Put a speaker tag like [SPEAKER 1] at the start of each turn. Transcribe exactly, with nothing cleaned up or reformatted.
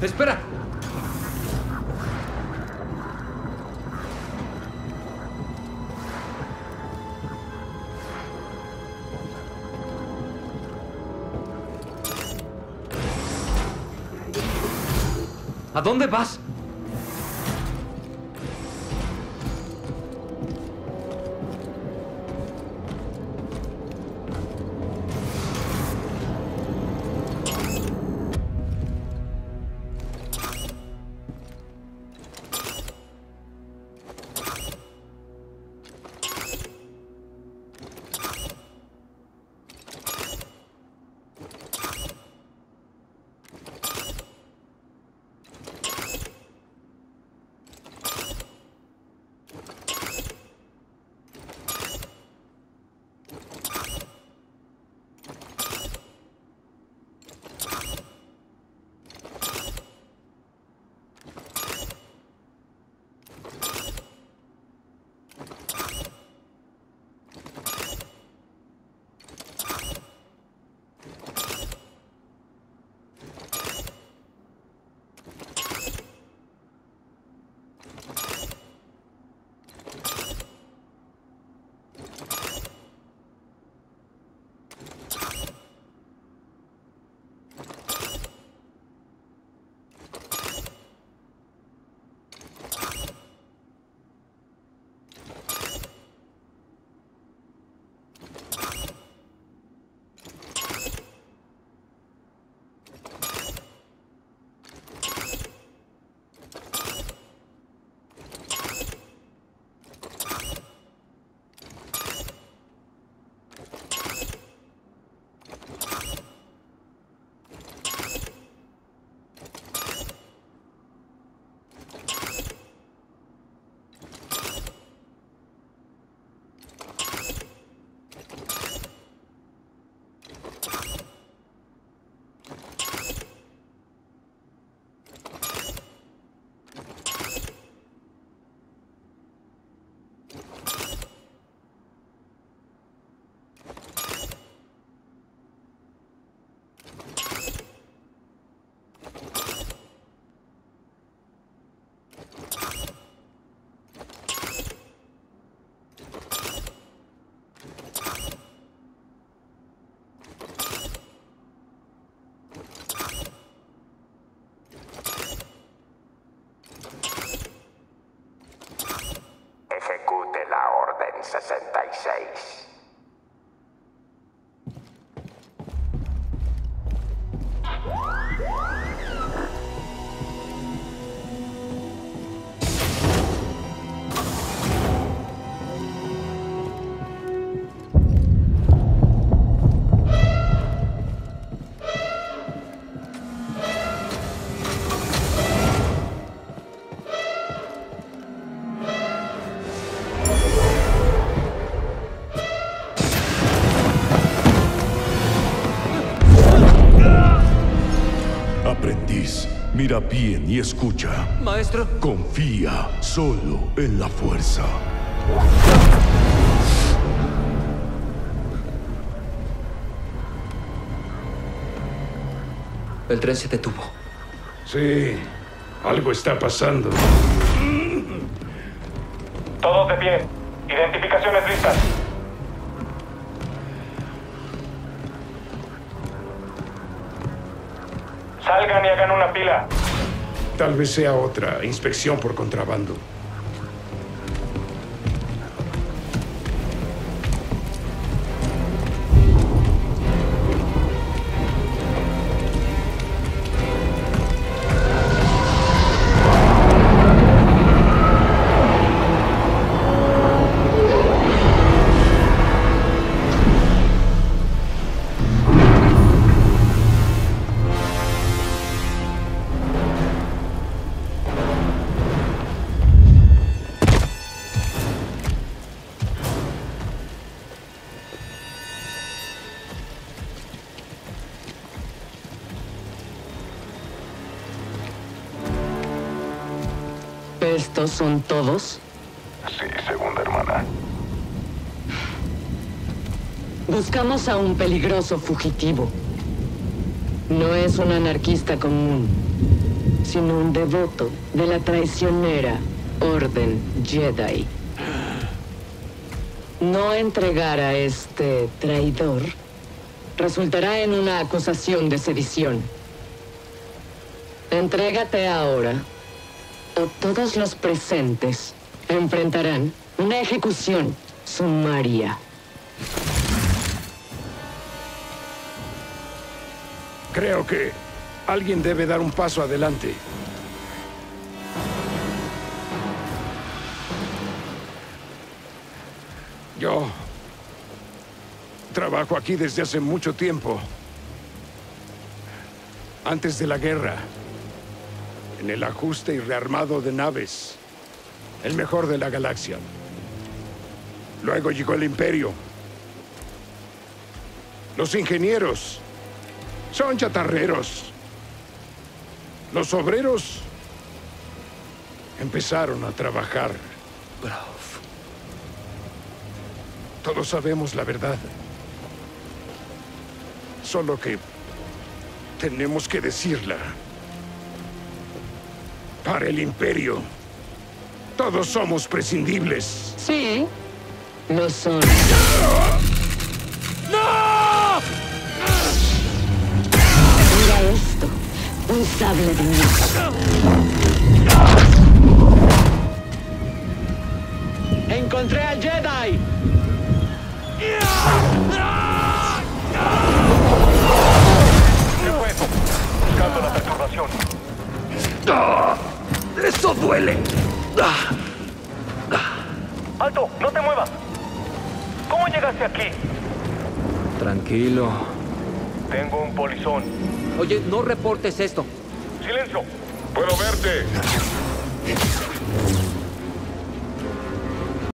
[SPEAKER 1] ¡Espera! ¿A dónde vas?
[SPEAKER 2] sesenta y seis.
[SPEAKER 3] Aprendiz, mira bien y escucha.
[SPEAKER 1] Maestro.
[SPEAKER 3] Confía solo en la fuerza.
[SPEAKER 1] El tren se detuvo.
[SPEAKER 4] Sí, algo está pasando.
[SPEAKER 5] Todos de pie. Identificaciones listas. Salgan y hagan una fila.
[SPEAKER 4] Tal vez sea otra inspección por contrabando.
[SPEAKER 6] ¿Estos son todos?
[SPEAKER 2] Sí, segunda hermana.
[SPEAKER 6] Buscamos a un peligroso fugitivo. No es un anarquista común. sino un devoto de la traicionera Orden Jedi. No entregar a este traidor resultará en una acusación de sedición. Entrégate ahora, o todos los presentes enfrentarán una ejecución sumaria.
[SPEAKER 4] Creo que alguien debe dar un paso adelante. Yo trabajo aquí desde hace mucho tiempo. Antes de la guerra, en el ajuste y rearmado de naves, el mejor de la galaxia. Luego llegó el Imperio. Los ingenieros son chatarreros. Los obreros empezaron a trabajar.
[SPEAKER 1] Bravo.
[SPEAKER 4] Todos sabemos la verdad. Solo que tenemos que decirla. Para el Imperio, todos somos prescindibles.
[SPEAKER 6] Sí, lo son.
[SPEAKER 4] ¡No!
[SPEAKER 6] Mira esto, un sable de luz.
[SPEAKER 1] ¡Encontré al Jedi!
[SPEAKER 5] ¿Qué fue eso? Buscando la perturbación.
[SPEAKER 1] ¡Ah! ¡Eso duele! ¡Ah!
[SPEAKER 5] ¡Alto! ¡No te muevas! ¿Cómo llegaste aquí?
[SPEAKER 1] Tranquilo.
[SPEAKER 5] Tengo un polizón.
[SPEAKER 1] Oye, no reportes esto.
[SPEAKER 5] ¡Silencio!
[SPEAKER 2] ¡Puedo verte!